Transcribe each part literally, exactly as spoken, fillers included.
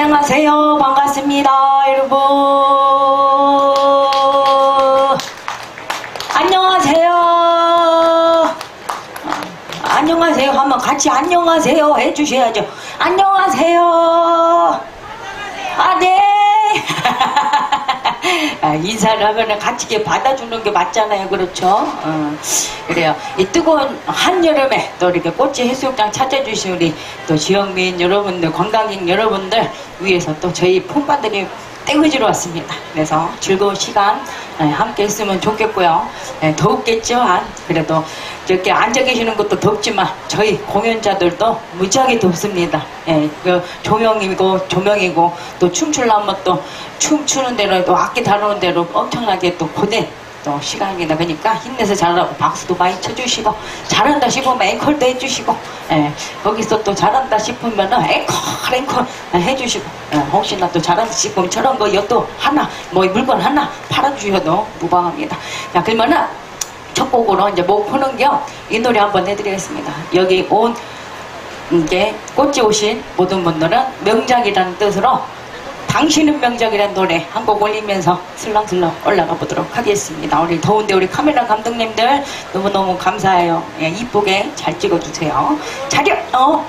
안녕하세요. 반갑습니다, 여러분. 안녕하세요. 안녕하세요 하면 같이 안녕하세요 해주셔야죠. 안녕하세요. 아, 네. 아, 인사를 하면 같이 이렇게 받아주는 게 맞잖아요. 그렇죠? 어, 그래요. 이 뜨거운 한여름에 또 이렇게 꽃지 해수욕장 찾아주신 우리 또 지역민 여러분들, 관광객 여러분들 위해서 또 저희 폰바들이 떼거지로 왔습니다. 그래서 즐거운 시간 함께 했으면 좋겠고요. 더웠겠지만 그래도 이렇게 앉아 계시는 것도 덥지만 저희 공연자들도 무지하게 덥습니다. 예, 그 조명이고 조명이고 또 춤추려면 또 춤추는 대로 또 악기 다루는 대로 엄청나게 또 고된 또 시간입니다. 그러니까 힘내서 잘하고 박수도 많이 쳐주시고 잘한다 싶으면 앵콜도 해주시고 예, 거기서 또 잘한다 싶으면 앵콜 앵콜 해주시고 예, 혹시나 또 잘한다 싶으면 저런 거 엿도 하나 뭐 물건 하나 팔아주셔도 무방합니다. 자, 그러면은 첫 곡으로 이제 목 푸는 겸 이 노래 한번 해드리겠습니다. 여기 온 이게 꽃이 오신 모든 분들은 명작이라는 뜻으로 당신은 명작이라는 노래 한 곡 올리면서 슬렁슬렁 올라가 보도록 하겠습니다. 우리 더운데 우리 카메라 감독님들 너무너무 감사해요. 예, 이쁘게 잘 찍어주세요. 차렷! 어?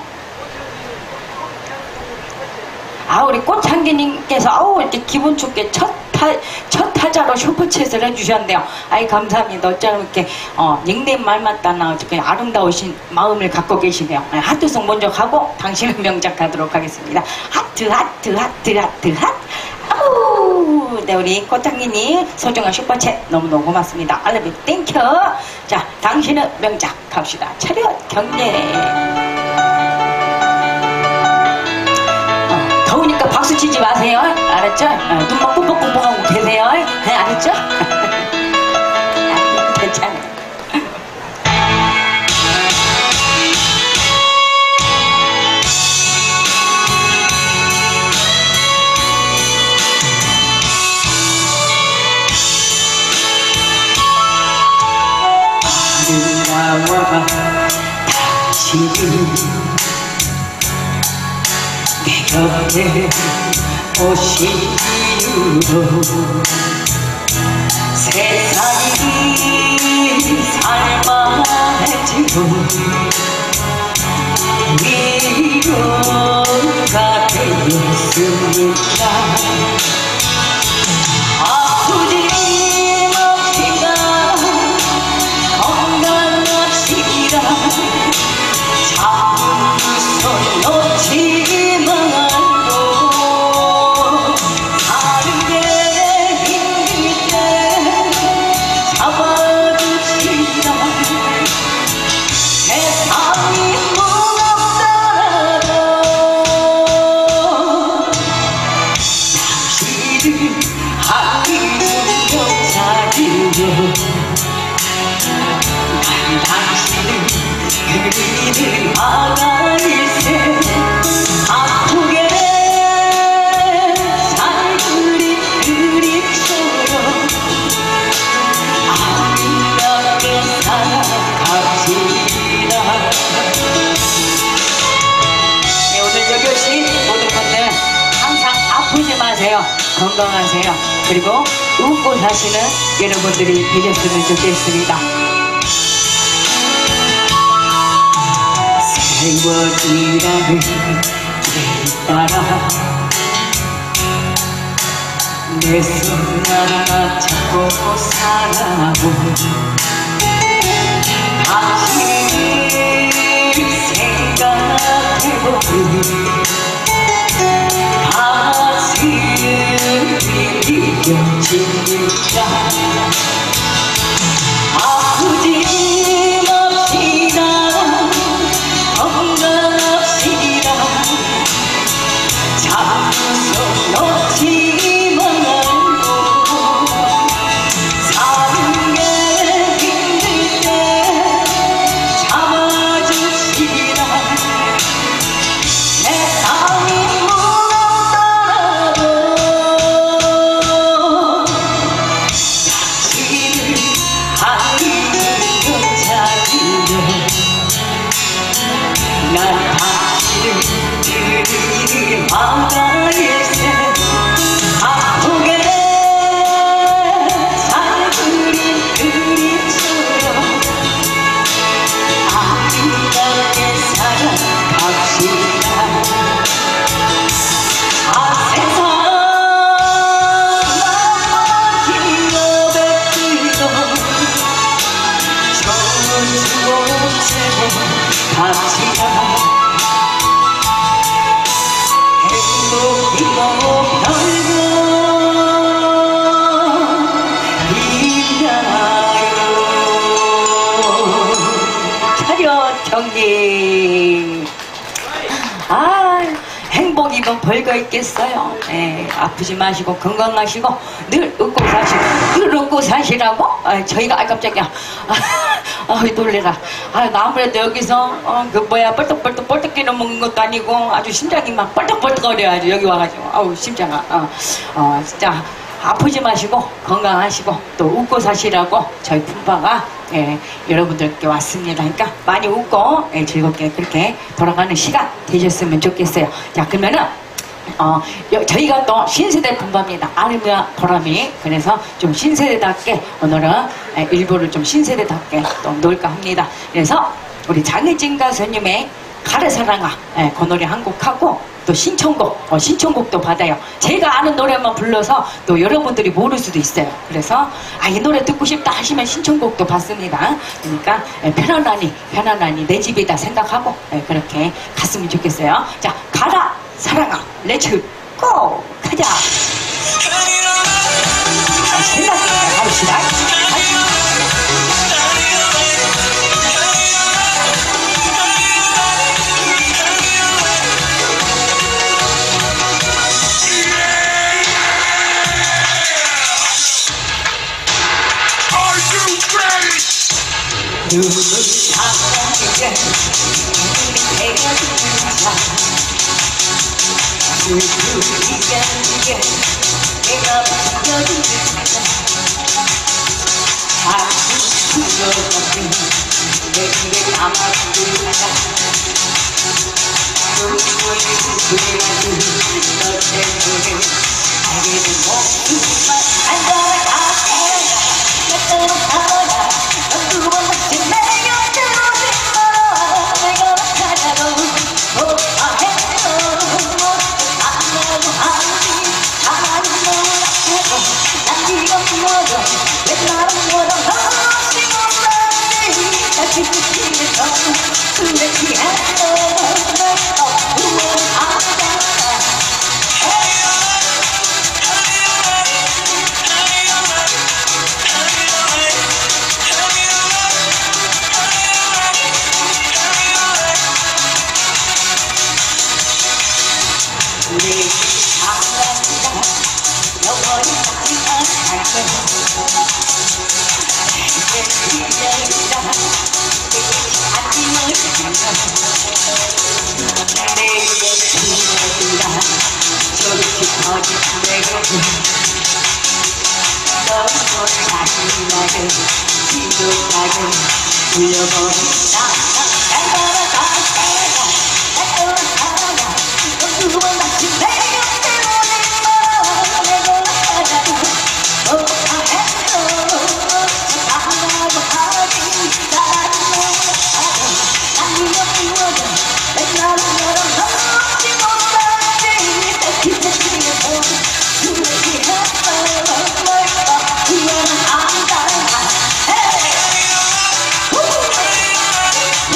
아, 우리 꽃향기님께서 아우 이렇게 기분 좋게 첫, 타, 첫 타자로 슈퍼챗을 해주셨는데요. 아이 감사합니다. 어쩌면 이렇게 어, 닉네임 말만 따나 어떻게 아름다우신 마음을 갖고 계시네요. 네, 하트송 먼저 하고 당신은 명작 가도록 하겠습니다. 하트 하트 하트 하트 하트. 아우, 네, 우리 꽃향기님 소중한 슈퍼챗 너무너무 고맙습니다. 알라비 땡큐. 자, 당신은 명작 갑시다. 차렷 경례. 더우니까 박수 치지 마세요. 알았죠? 어, 눈만 뿜뻑뿜뻑하고 계세요. 네, 알았죠? 괜찮아요. 나와 다시 내 곁에 오신 이유로 세상이 살만해지고 위로가 되었습니다. 아프지 맙시다. 건강합시다. 잡은 손 놓지 말고 사는 게 힘들 때 잡아주시라. 세상이 무겁더라도 당신을 아끼는 여자이여. 난 당신을 그리는 아가일세. 아프게 살 그리 그리처럼 아름답게 살아갑시다. 네, 오늘 여기 오신 모든 분들 항상 아프지 마세요. 건강하세요. 그리고 웃고 사시는 여러분들이 되셨으면 좋겠습니다. 세월이라는 길 따라 내 손 하나 잡고 살아온 당신을 생각해보니 가슴이 뛰어집니다. 아프지 맙시다. 건강합시다. 잡수 놓지 말고 사는 게 힘들 갑시다. 행복이고 별거 있나요? 차렷 경례. 아, 행복이면 벌거 있겠어요. 예, 아프지 마시고 건강하시고 늘 웃고 사시고 늘 웃고 사시라고. 아, 저희가 아 깜짝이야. 아, 놀래라. 아, 아무래도 여기서 어, 그 뭐야 뻘떡뻘떡 뻘떡 끼는 먹는 것도 아니고 아주 심장이 막 뻘떡뻘떡거려가지고 여기 와가지고 아우 심장아. 어, 어 진짜 아프지 마시고 건강하시고 또 웃고 사시라고 저희 품바가 예, 여러분들께 왔습니다. 그러니까 많이 웃고 예, 즐겁게 그렇게 돌아가는 시간 되셨으면 좋겠어요. 자, 그러면은 어, 여, 저희가 또 신세대 품바입니다. 아름이와 보람이. 그래서 좀 신세대답게 오늘은 예, 일부를 좀 신세대답게 또 놀까 합니다. 그래서 우리 장혜진 가수님의 가르사랑아 예, 그 노래 한 곡 하고 또 신청곡, 어, 신청곡도 받아요. 제가 아는 노래만 불러서 또 여러분들이 모를 수도 있어요. 그래서 아, 이 노래 듣고 싶다 하시면 신청곡도 받습니다. 그러니까 예, 편안하니 편안하니 내 집이다 생각하고 예, 그렇게 갔으면 좋겠어요. 자, 가라 사랑아 렛츠 고 가자. 자, 신나게 가봅시다. 눈을 감게 눈이 배어진다. 슬프게 내가 느껴진다. 아주 부러워진 내 귀에 담아둔다. 눈물이 흐르는 너 때문에 알게는 목숨만 안 돌아가게 나 떠나가라. 넌 두번밖에 내 곁으로 들어와. 내가 나타나도 고마해도 안나도 아니 가만히 놀아도 난 네가 미워져. 왜 나를 멀어 없이 못살지. 나 지치면서 술에 취해도 널 후원하다. 우리 사랑이다 영원히 사랑할 거야. 이제 그녀이다 아침을 준다. 내일은 그녀이다 저렇게 터진 내가 너무 다시 나를 지도하게 불려버린다. 날 걸어가세요. 날 걸어가라. 넌 두번밖에 내 곁으로 내가 내가 나타나도 못하겠어. 사랑하고 하지 사랑을 못하고 난 네가 미워져. 왜 나를 열어 넘지 못하지. 내 기대 뒤에서 숨을 쉬었어. 뭘까 후회는 안 가라.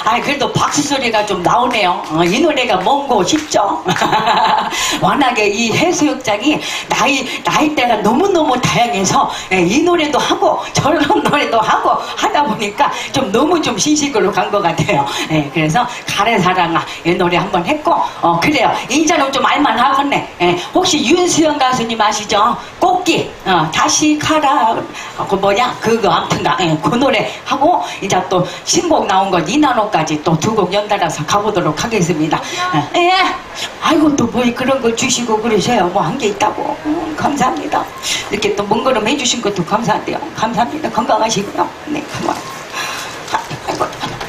아, 그래도 박수 소리가 좀 나오네요. 어, 이 노래가 뭔고 싶죠? 워낙에 이 해수욕장이 나이, 나이대가 너무너무 다양해서 예, 이 노래도 하고 저런 노래도 하고 하다 보니까 좀 너무 좀 신식으로 간 것 같아요. 예, 그래서 가래 사랑아 이 노래 한번 했고, 어, 그래요. 이제는 좀 알만하겠네. 예, 혹시 윤수영 가수님 아시죠? 꽃길, 어, 다시 가라. 어, 그 뭐냐? 그거 아무튼가, 예, 그 노래 하고, 이제 또 신곡 나온 거 니나노까지 또 두 곡 연달아서 가보도록 하겠습니다. 예, 예. 아이고, 또 뭐 그런 걸 주시고 그러세요. 뭐 한 게 있다고. 음, 감사합니다. 이렇게 또 먼 걸음 해주신 것도 감사한데요. 감사합니다. 건강하시고요. 네, 그만. 아이고.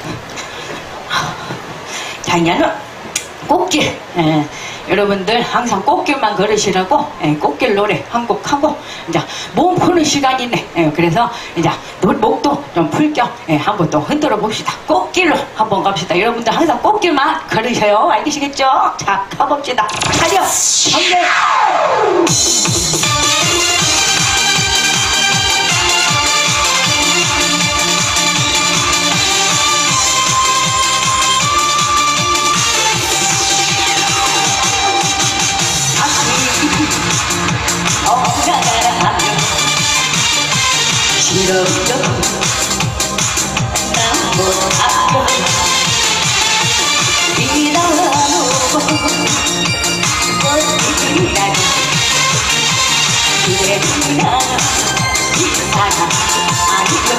자, 이제는 꽃길. 예. 여러분들 항상 꽃길만 걸으시라고 예, 꽃길 노래 한 곡 하고 이제 몸 푸는 시간이네. 예, 그래서 이제 목도 좀 풀겸 예, 한번 또 흔들어 봅시다. 꽃길로 한번 갑시다. 여러분들 항상 꽃길만 걸으셔요. 알겠시겠죠? 자, 가봅시다. 가려! 정대! 싫어요 난 못하고 이나노고 꽃이라니 그래나 이 사람 아니고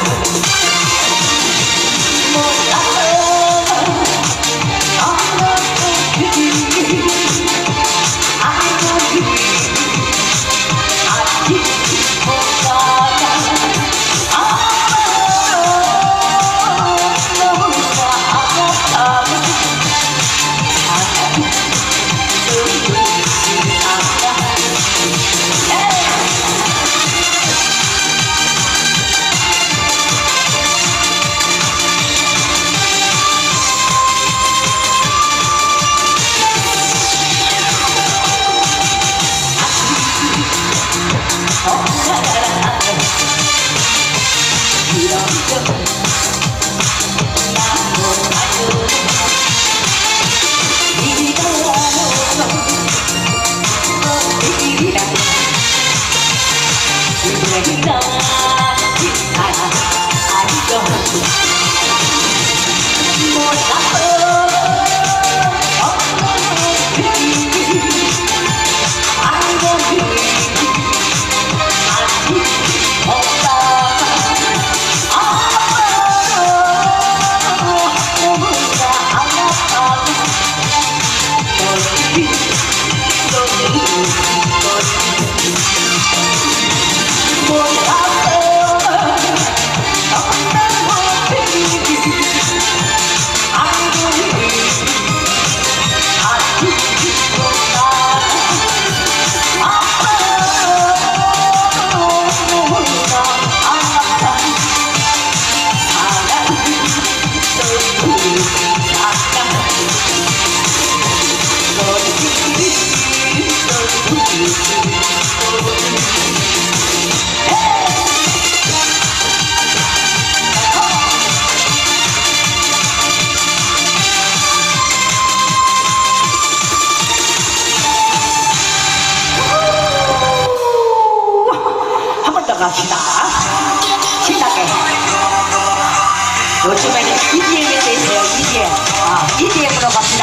몰라요 아무것도 아무리 아직 못가 갑시다. 신나게. 요즘에는 이디엠에 대해서요. 이디엠. 아, 이디엠으로 갑시다.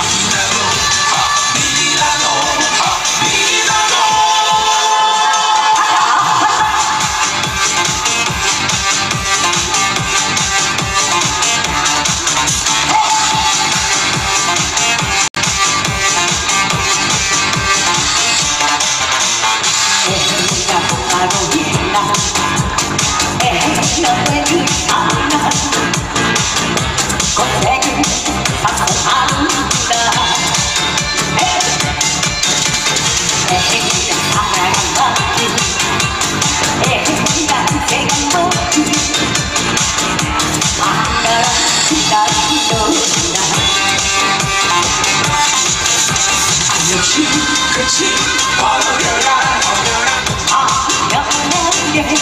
그치 버려라 아 영원하게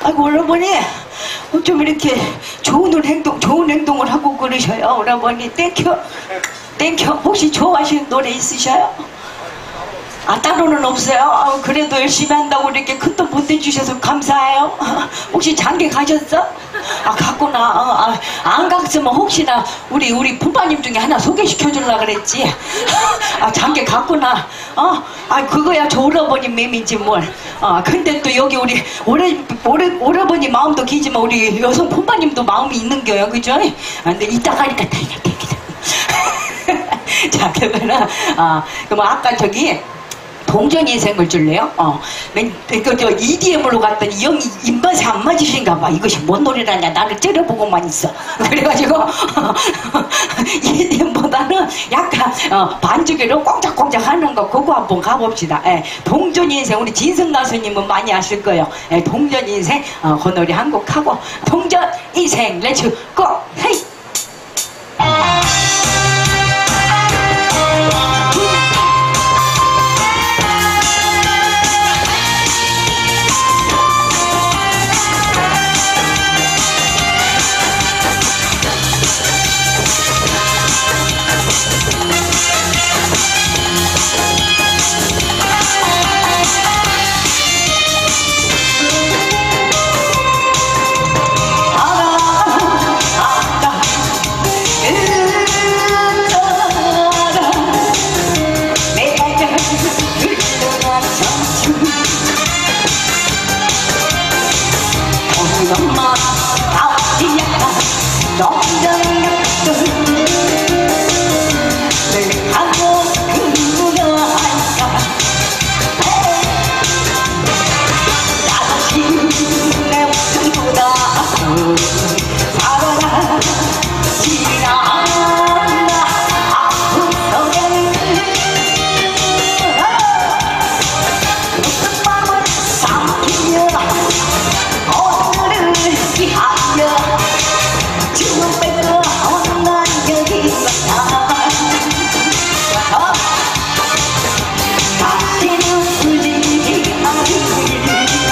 아이고 오라버니 어쩜 이렇게 좋은 행동 좋은 행동을 하고 그러셔요 오라버니. 땡큐 땡큐. 혹시 좋아하시는 노래 있으셔요? 아 따로는 없어요? 아, 그래도 열심히 한다고 이렇게 큰 돈 보태주셔서 감사해요. 혹시 장계 가셨어? 아 갔구나. 어, 아, 안 갔으면 혹시나 우리 우리 푸파님 중에 하나 소개시켜 주려고 그랬지. 아 장계 갔구나. 어? 아 그거야 저 오라버니 맴이지 뭘. 아 근데 또 여기 우리 오래 오래 오라버니 마음도 기지만 우리 여성 푸파님도 마음이 있는 거예요, 그죠? 아 근데 이따 가니까 다행이야, 다행이다. 자 그러면은 아 그럼 아까 저기. 동전 인생을 줄래요? 어. 그, 저, 이디엠으로 갔더니 이 형이 입맛에 안 맞으신가 봐. 이것이 뭔 노래라냐. 나를 째려보고만 있어. 그래가지고, 이디엠보다는 약간, 어, 반주기로 꽁짝꽁짝 하는 거, 그거 한번 가봅시다. 예. 동전 인생, 우리 진승 가수님은 많이 아실 거예요. 예. 동전 인생, 어, 그 노래 한 곡 하고, 동전 인생, 렛츠 고! 헤이! 엄마 아버지야 너는 늘 하고 그누가 할까 나도 내 목숨보다 살아라 지나나 아픈 속에는 무슨 마음을 삼키며 하여 지금 빼고 난 여기 왔다 다시는 울리지 않으리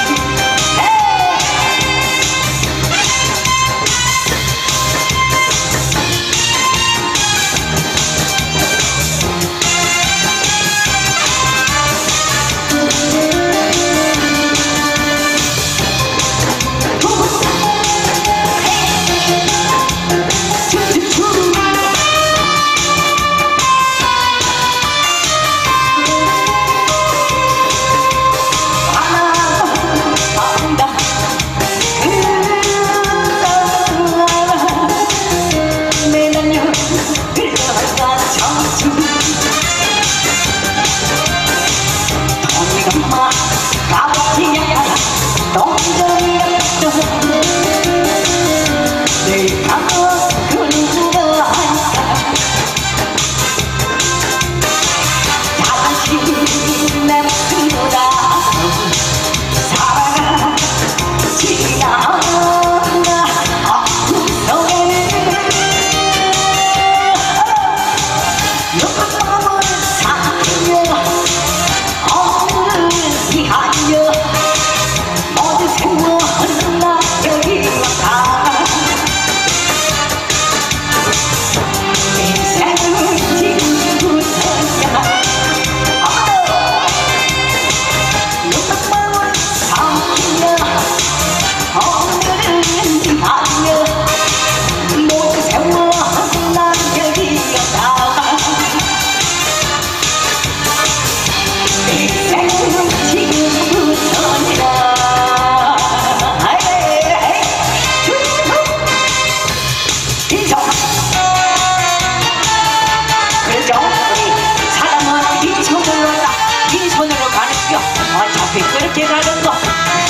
그렇게 가는 거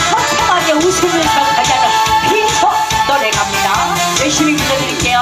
평평하게 웃으면서 가자는 빈소 노래 갑니다. 열심히 불러드릴게요.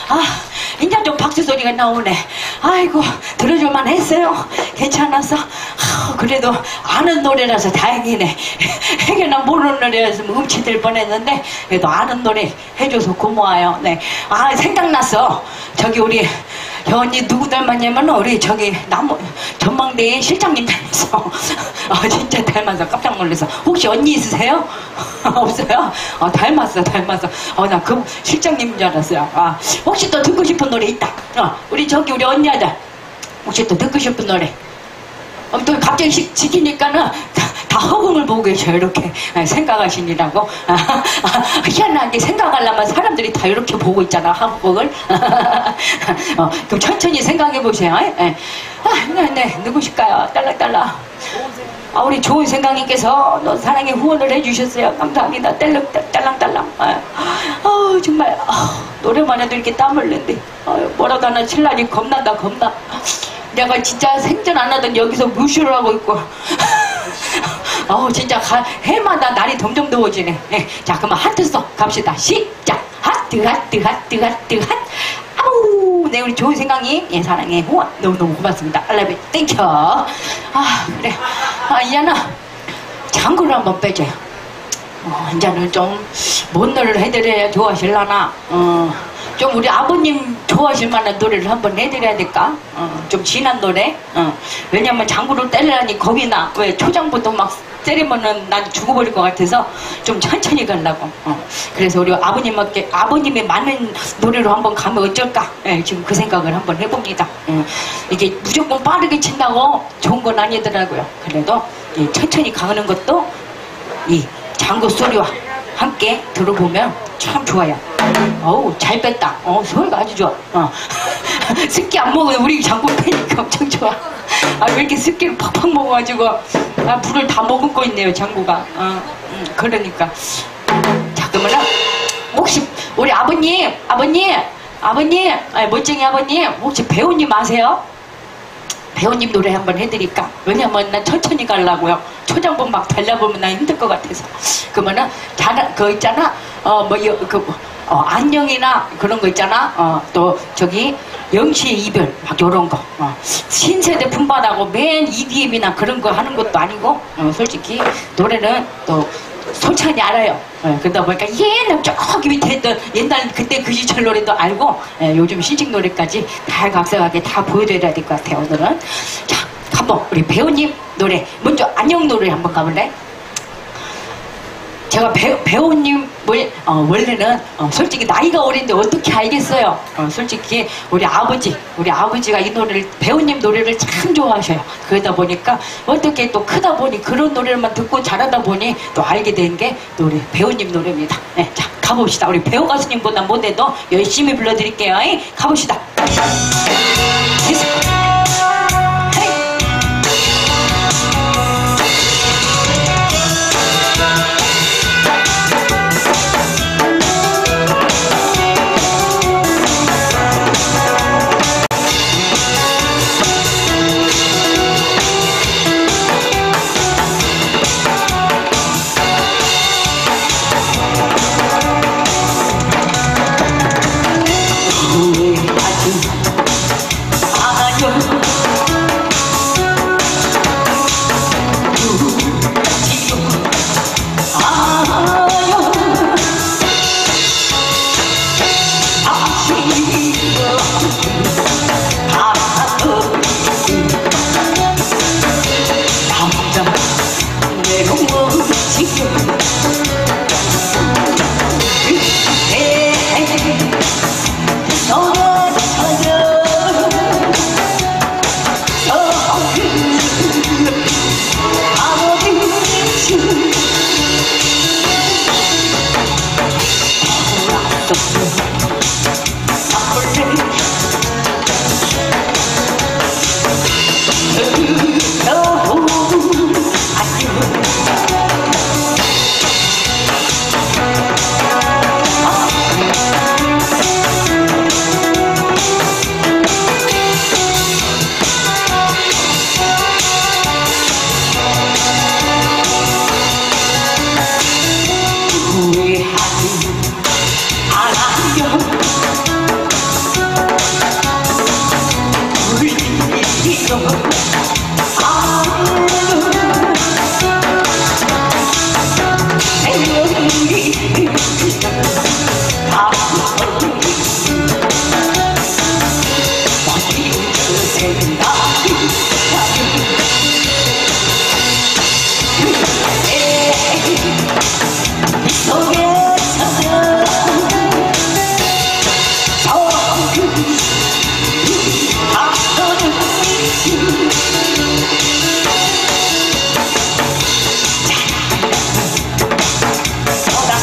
아, 인자 좀 박수 소리가 나오네. 아이고, 들어줄만 했어요. 괜찮았어. 아, 그래도 아는 노래라서 다행이네. 해결나 모르는 노래였으면 음치될 뻔했는데, 그래도 아는 노래 해줘서 고마워요. 네. 아, 생각났어. 저기 우리 언니 누구 닮았냐면 우리 저기 나무 전망대에 실장님 닮았어. 아, 진짜 닮았어. 깜짝 놀라서. 혹시 언니 있으세요? 없어요? 어, 닮았어, 닮았어. 어, 나 그 실장님인 줄 알았어요. 아, 혹시 또 듣고 싶은 노래 있다. 어, 우리 저기 우리 언니 아들. 혹시 또 듣고 싶은 노래? 어, 또 갑자기 시, 시키니까는 다, 다 허공을 보고 계셔. 이렇게 생각하시니라고. 아, 아, 희한하게 생각하려면 사람들이 다 이렇게 보고 있잖아. 허공을. 어, 그럼 천천히 생각해 보세요. 예. 아, 네, 네. 누구실까요? 딸랑딸랑. 아, 우리 좋은 생각님께서 너 사랑의 후원을 해주셨어요. 감사합니다. 딸랑, 딸랑딸랑. 아, 아, 정말 아, 노래만 해도 이렇게 땀 흘린데 아, 뭐라도 하나 칠라니 겁난다 겁나. 내가 진짜 생전 안 하던 여기서 무슈를 하고 있고 어우 진짜 가, 해마다 날이 점점 더워지네. 네. 자, 그러면 하트 써 갑시다. 시작. 하트 하트 하트 하트 하트. 아우, 네, 우리 좋은 생각님, 예, 사랑해 후원 너무너무 고맙습니다. 알라뷰 땡큐. 아, 그래. 아, 이제는 장구를 한번 빼줘요. 어, 이제는 좀 뭔 노래를 해드려야 좋아하실라나. 어, 좀 우리 아버님 좋아하실 만한 노래를 한번 해드려야 될까? 어, 좀 진한 노래? 어, 왜냐면 장구를 때리라니 겁이 나. 왜 초장부터 막 때리면은 난 죽어버릴 것 같아서 좀 천천히 가려고. 어, 그래서 우리 아버님께, 아버님이 많은 노래로 한번 가면 어쩔까? 예, 지금 그 생각을 한번 해봅니다. 예, 이게 무조건 빠르게 친다고 좋은 건 아니더라고요. 그래도 예, 천천히 가는 것도 이 장구 소리와 함께 들어보면 참 좋아요. 어우, 잘 뺐다. 어, 소리가 아주 좋아. 어. 습기 안 먹어도 우리 장구 빼니까 엄청 좋아. 아, 왜 이렇게 습기를 팍팍 먹어가지고, 아, 물을 다 머금고 있네요, 장구가. 어, 음, 그러니까. 자, 그러면은, 혹시, 우리 아버님, 아버님, 아버님, 아니, 멋쟁이 아버님, 혹시 배우님 아세요? 배우님 노래 한번 해드릴까? 왜냐면 난 천천히 가려고요. 초장봉 막 달려보면 난 힘들 것 같아서. 그러면은, 잘, 그 있잖아, 어, 뭐, 여, 그, 어, 안녕이나 그런 거 있잖아. 어, 또, 저기, 영시의 이별, 막 요런 거. 어, 신세대 품바다고 맨 이디엠이나 그런 거 하는 것도 아니고, 어, 솔직히, 노래는 또, 솔찬히 알아요. 예, 그러다 보니까 옛날 저기 밑에 했던 옛날 그때 그 시절 노래도 알고 예, 요즘 신식 노래까지 다 각색하게 다 보여드려야 될 것 같아요. 오늘은. 자, 한번 우리 배우님 노래 먼저 안녕 노래 한번 가볼래? 제가 배우, 배우님 어, 원래는 어, 솔직히 나이가 어린데 어떻게 알겠어요. 어, 솔직히 우리 아버지 우리 아버지가 이 노래를 배우님 노래를 참 좋아하셔요. 그러다 보니까 어떻게 또 크다 보니 그런 노래만 듣고 자라다 보니 또 알게 된 게 노래 배우님 노래입니다. 네, 자, 가봅시다. 우리 배우 가수님보다 못해도 열심히 불러드릴게요. 에이, 가봅시다. 안녕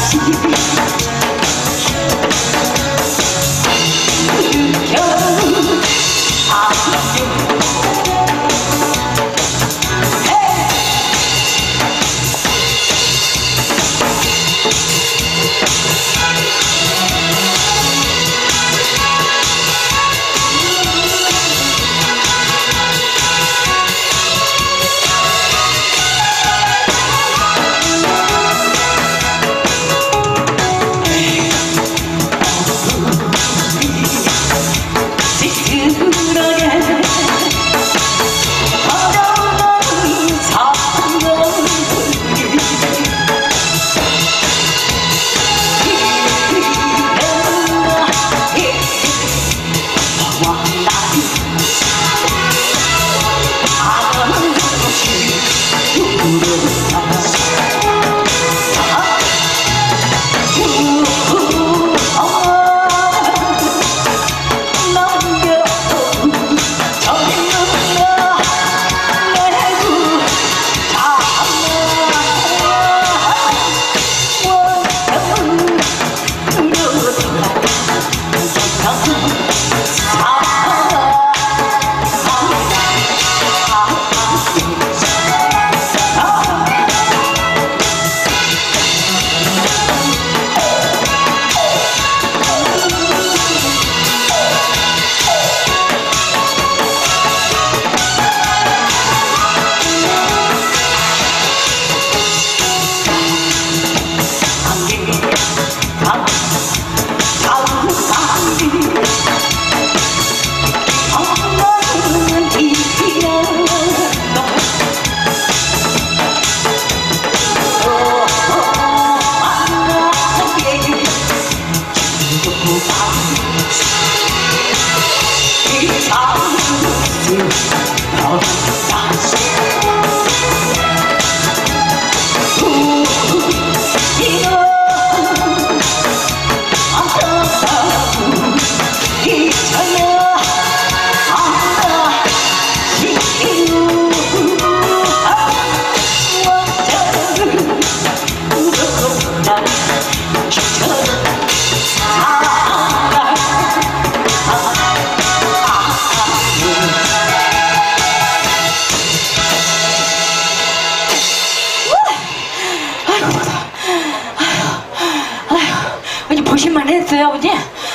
보실만 했어요, 아버지?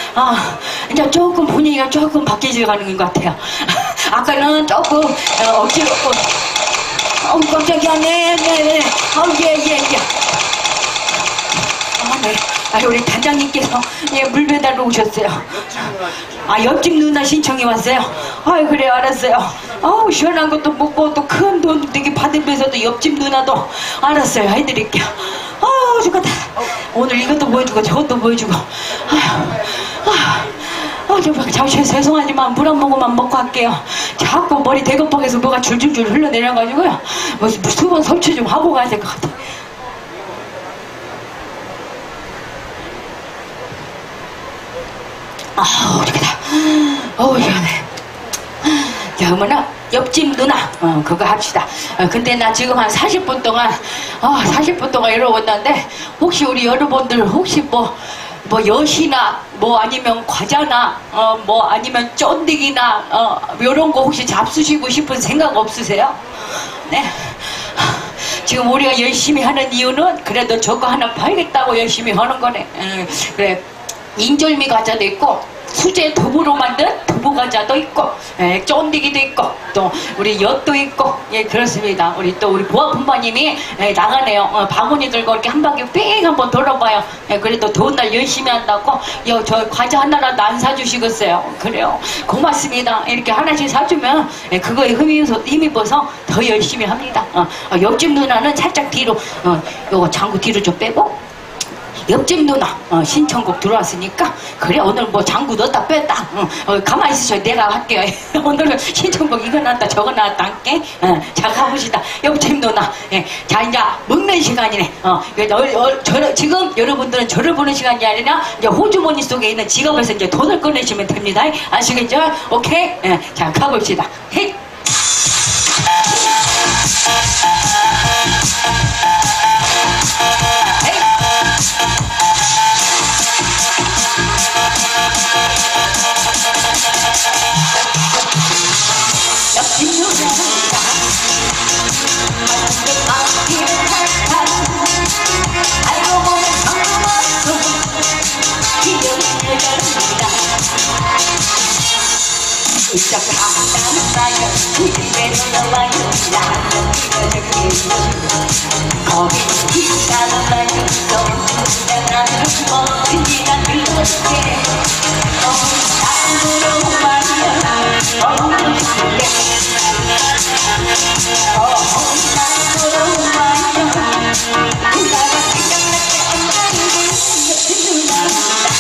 아, 이제 조금 분위기가 조금 바뀌어 가는 것 같아요. 아까는 조금 어, 억지로 어, 어, 깜짝이야, 네, 네, 네. 어, 예, 예, 예. 아, 네. 아, 우리 단장님께서 예, 물 배달로 오셨어요. 아, 옆집 누나 신청이 왔어요. 아, 그래, 알았어요. 아우, 시원한 것도 먹고 또 큰 돈 되게 받으면서도 옆집 누나도 알았어요. 해드릴게요. 아우, 죽겠다. 오늘 이것도 보여주고 저것도 보여주고. 아휴, 아휴, 아, 저 잠시 죄송하지만 물 한 모금만 먹고 할게요. 자꾸 머리 대kop박에서 뭐가 줄줄줄 흘러내려가지고요. 뭐 수분 섭취 좀 하고 가야 될 것 같아. 아우, 죽겠다. 어우, 시원해. 자, 어머나, 옆집 누나, 어, 그거 합시다. 어, 근데 나 지금 한 사십 분 동안, 어, 사십 분 동안 이러고있는데, 혹시 우리 여러분들, 혹시 뭐, 뭐, 엿이나, 뭐, 아니면 과자나, 어, 뭐, 아니면 쫀득이나, 어, 요런 거 혹시 잡수시고 싶은 생각 없으세요? 네. 지금 우리가 열심히 하는 이유는, 그래도 저거 하나 팔겠다고 열심히 하는 거네. 음, 그래. 인절미 과자도 있고, 수제 두부로 만든 두부 과자도 있고, 예, 쫀디기도 있고, 또 우리 엿도 있고, 예, 그렇습니다. 우리 또 우리 보아 품바님이 예, 나가네요. 어, 바구니 들고 이렇게 한 바퀴 삥 한번 돌아봐요. 예, 그래도 더운 날 열심히 한다고, 여, 저 과자 하나라도 안 사주시겠어요. 그래요. 고맙습니다. 이렇게 하나씩 사주면 예, 그거에 힘입어서, 힘입어서 더 열심히 합니다. 어, 어, 옆집 누나는 살짝 뒤로, 어, 요거 장구 뒤로 좀 빼고, 옆집 누나 어, 신청곡 들어왔으니까 그래 오늘 뭐 장구 넣었다 뺐다 어, 어, 가만히 있으셔. 내가 할게요. 오늘은 신청곡 이거 나왔다 저거 나왔다 할게. 어, 자 가봅시다. 옆집 누나. 예. 자 이제 먹는 시간이네. 어, 어, 어, 저, 지금 여러분들은 저를 보는 시간이 아니라 이제 호주머니 속에 있는 지갑에서 이제 돈을 꺼내시면 됩니다. 아시겠죠? 오케이? 예. 자 가봅시다. 헤이. 헤이. 시작한다는 사연 집에 놀러와요 나는 이어줄게요 거기 기다는 사연 너무 나는 뭐든지 다 들어줄게 땅으로 와요 어느 시대 어느 땅으로 와요 누나가 생각날 때 엉덩이를 누나다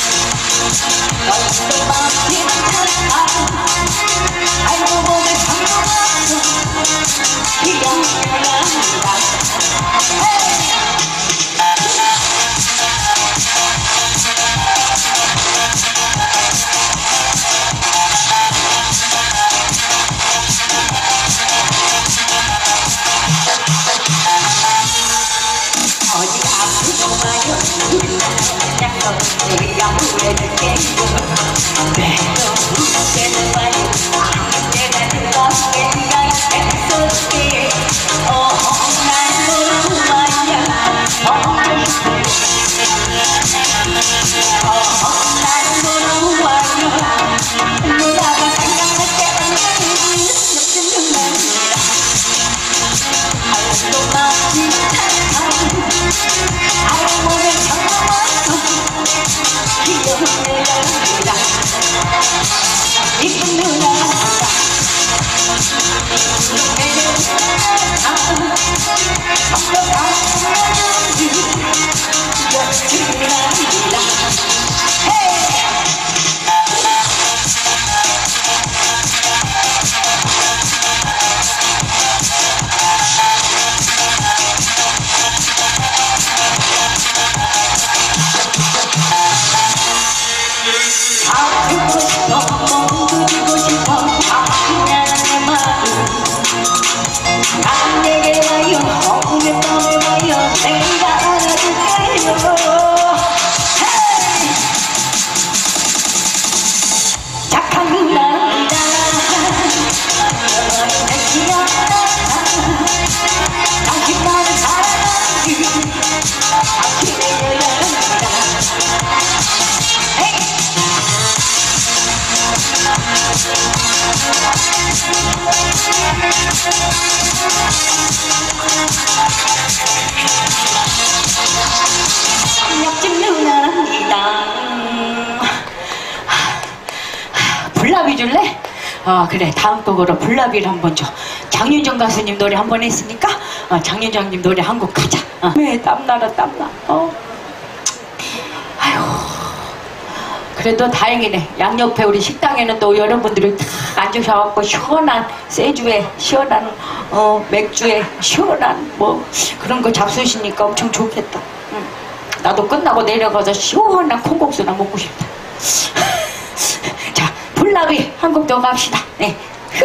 너도 마음이 다 알고 보면 참아왔어 기억난다 어디 아프고 와요 약속 내가 후회줄게요 내가 후회는 와요 내가 들어가 내가 약속해 어난 돌아와요 어난 돌아와요 누나가 생각날 때 엉덩이를 욕심 납니다 알고 마치 알고 보면 참아왔어 기억을 납니다 이쁜 누나다 눈에는 누나다 성도 가슴이 기억을 납니다 아프고 싶어 멍두고 싶어 아프냐는 내 마음 난 내게 와요 어음에 뻔해 와요 내가 안아줄게요 착한 누나입니다 너의 기억나 당신 나를 사랑하지 당신의 여자입니다 옆집 누나입니다 불나비 줄래? 어 그래 다음 곡으로 불나비를 한번 줘 장윤정 가수님 노래 한번 했으니까 어, 장윤정님 노래 한 곡 가자 어. 왜 땀나라 땀나 어. 아휴 그래도 다행이네 양옆에 우리 식당에는 또 여러분들이 다 앉으셔갖고 시원한 세주에 시원한 어, 맥주에 시원한 뭐 그런 거 잡수시니까 엄청 좋겠다 응. 나도 끝나고 내려가서 시원한 콩국수나 먹고 싶다 자 불나비 한 곡 더 갑시다 네. 휴.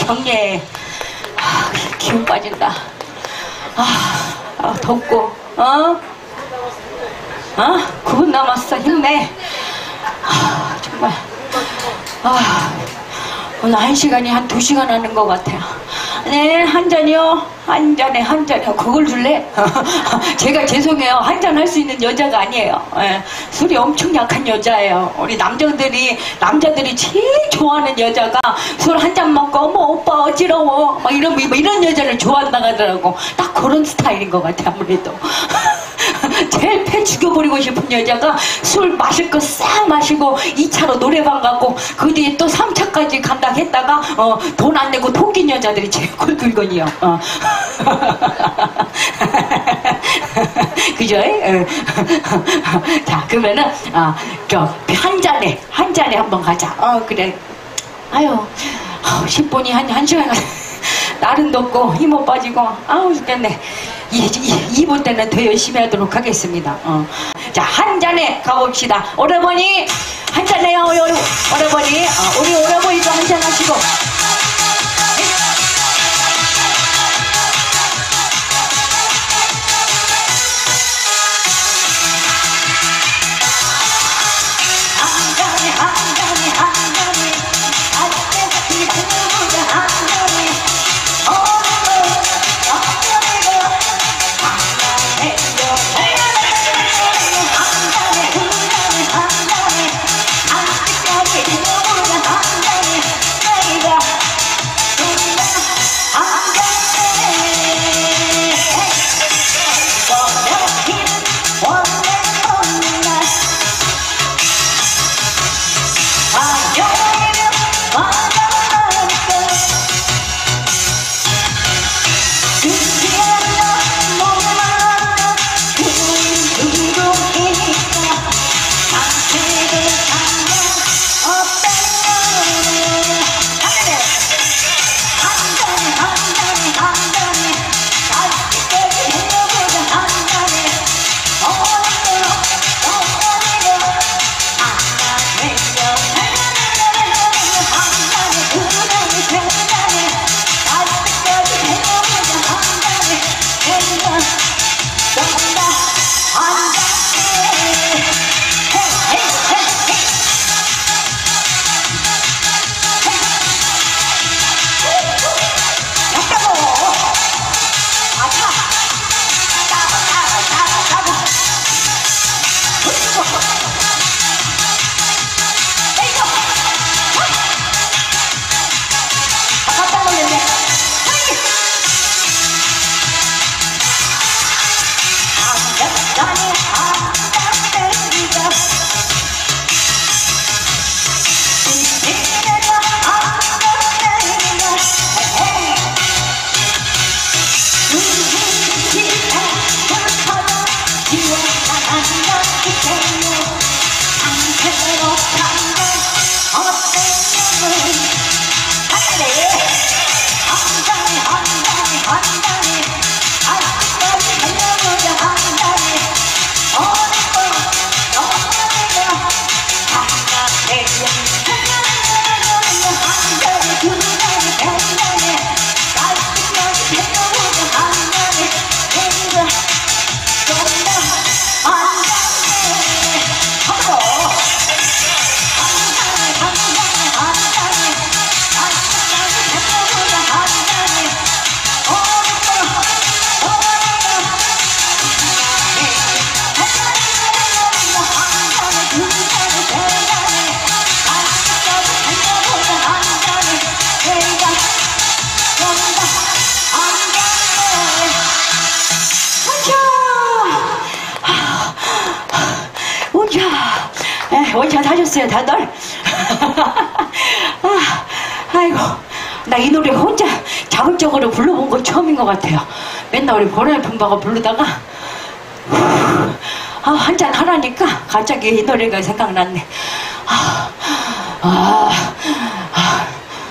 정리해. 아, 기운 빠진다. 아, 아 덥고, 어? 어? 구 분 남았어. 힘내. 아, 정말. 아, 오늘 한 시간이 한 두 시간 하는 것 같아요. 네, 한 잔이요. 한 잔에 한 잔이요. 그걸 줄래? 제가 죄송해요. 한 잔 할 수 있는 여자가 아니에요. 예, 술이 엄청 약한 여자예요. 우리 남자들이, 남자들이 제일 좋아하는 여자가 술 한 잔 먹고, 어머, 오빠 어지러워. 막 이런, 뭐 이런 여자를 좋아한다고 하더라고. 딱 그런 스타일인 것 같아, 아무래도. 제일 패 죽여버리고 싶은 여자가 술 마실 거 싹 마시고 이 차로 노래방 가고 그 뒤에 또 삼 차까지 간다 했다가 어, 돈 안 내고 토낀 여자들이 제일 꿀꿀건이요. 어. 그죠? 어. 자, 그러면은 어, 한 잔에 한 잔에 한번 가자. 어, 그래. 아유, 십 분이 한, 한 시간 날은 덥고 힘못 빠지고 아우 죽겠네. 이 분 때는 더 열심히 하도록 하겠습니다. 어. 자, 한 잔에 가봅시다. 오라버니 한 잔해요. 오라버니 어, 우리 오라버니도 한 잔 하시고. 한 잔에 한 잔에 한 잔에 원샷 하셨어요 다들? 아, 아이고 나 이 노래 혼자 자극적으로 불러본 거 처음인 것 같아요. 맨날 우리 보라의 품바가 부르다가 아, 한잔 하라니까 갑자기 이 노래가 생각났네. 아, 아, 아.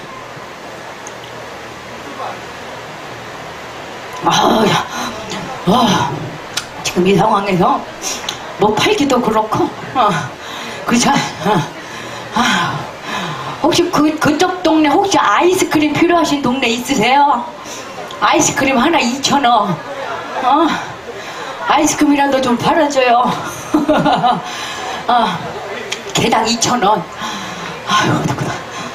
아, 야, 와, 지금 이 상황에서 뭐 팔기도 그렇고, 어, 그죠? 어, 아, 혹시 그, 그쪽 동네 혹시 아이스크림 필요하신 동네 있으세요? 아이스크림 하나 이천 원. 어? 아이스크림이라도 좀 팔아줘요. 어, 개당 이천 원. 아유, 어떡하다.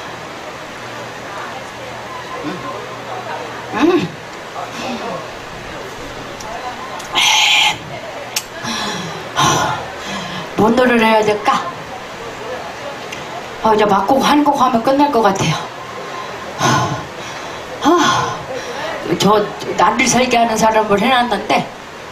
음. 뭔 노래를 해야 될까? 어, 이제 막곡 한 곡 하면 끝날 것 같아요. 아, 저 나를 살게 하는 사람을 해놨는데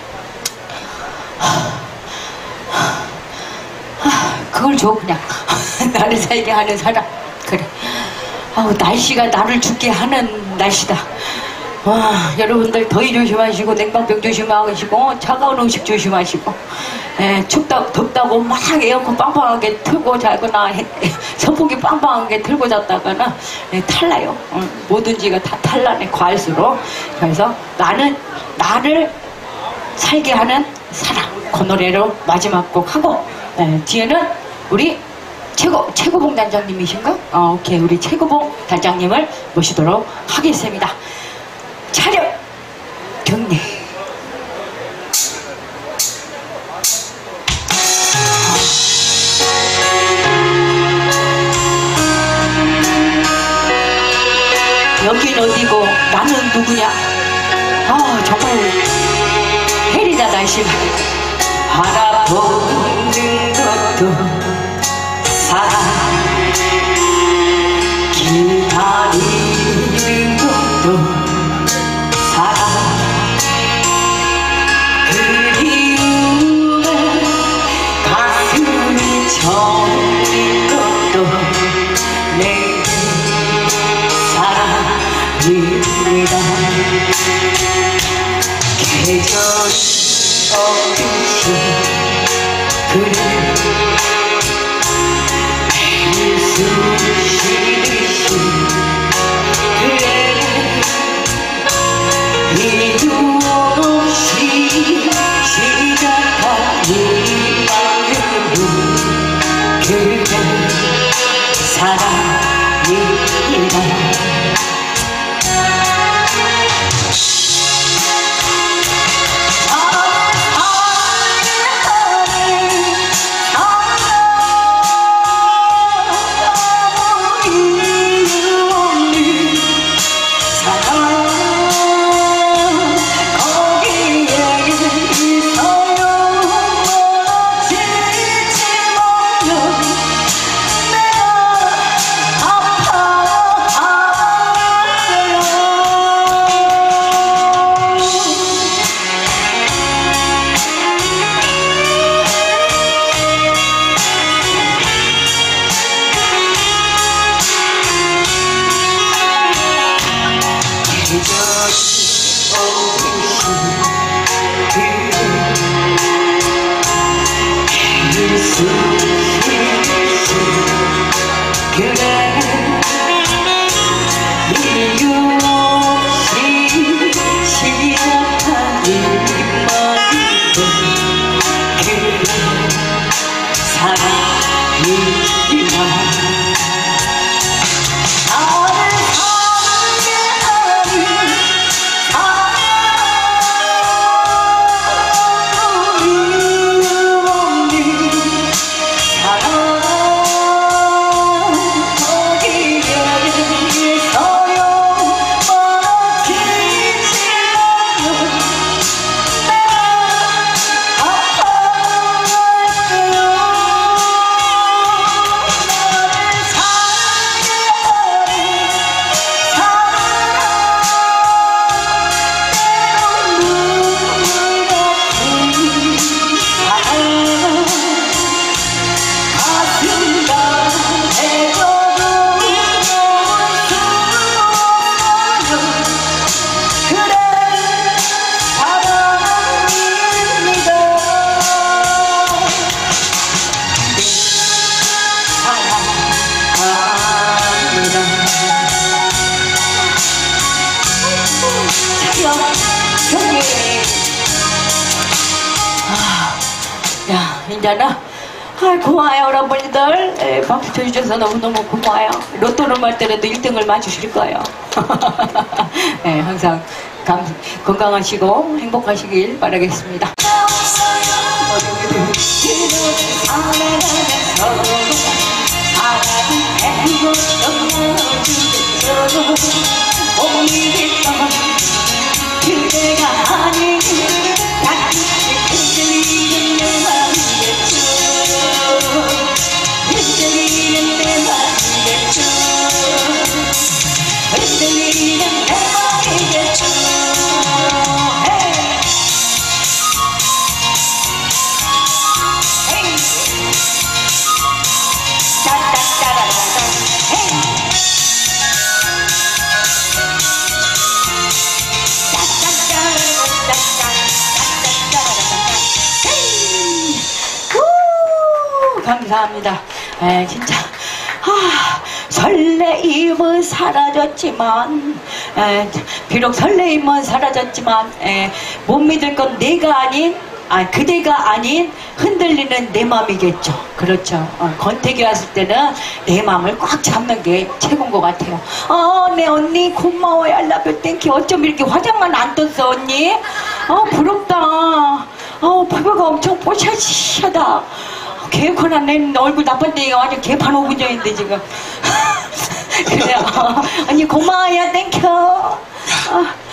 그걸 줘 그냥. 나를 살게 하는 사람. 그래. 아우, 날씨가 나를 죽게 하는 날씨다. 와, 여러분들 더위 조심하시고 냉방병 조심하시고 차가운 음식 조심하시고, 예, 춥다 덥다고 막 에어컨 빵빵하게 틀고 자거나 해, 선풍기 빵빵하게 틀고 잤다가는 예, 탈나요. 어, 뭐든지가 다 탈나네, 과할수록. 그래서 나는 나를 살게 하는 사람, 그 노래로 마지막 곡 하고, 예, 뒤에는 우리 최고, 최고봉 단장님이신가? 어, 오케이. 우리 최고봉 단장님을 모시도록 하겠습니다. 차렷! 경례! 여긴 어디고 나는 누구냐? 아, 정말 헬이다 날씨가. 바라보는 것도 사랑, 기다리는 것도 사랑, 그리움에 가슴이 저린 것도 내 사랑입니다. 계절이 없듯이 그래 숨쉬듯이 그래 이유 없이 시작한 이 마음은 그대 사랑입니다. 이제는 아, 고마워요, 여러분들. 에, 박수 쳐주셔서 너무너무 고마워요. 로또를 말 때라도 일 등을 맞으실 거예요. 네, 항상 감, 건강하시고 행복하시길 바라겠습니다. 그대가 아닌 흔들리는 내 맘이겠죠. 흔들리는 내 맘이겠죠. 흔들리는 내 맘이겠죠. 감사합니다. 에, 진짜 아, 설레임은 사라졌지만 에, 비록 설레임은 사라졌지만 에, 못 믿을 건 내가 아닌 아, 그대가 아닌 흔들리는 내 맘이겠죠. 그렇죠. 어, 권태기 왔을 때는 내 맘을 꽉 잡는 게 최고인 것 같아요. 어, 내 언니 고마워요. I love you, thank you. 어쩜 이렇게 화장만 안 떴어, 언니? 어, 부럽다. 어, 피부가 엄청 뽀샤시하다. 개코나 내 얼굴 나쁜데 완전 개판 오분정인데 지금. 그래요. 언니 고마워요. 땡큐. 어,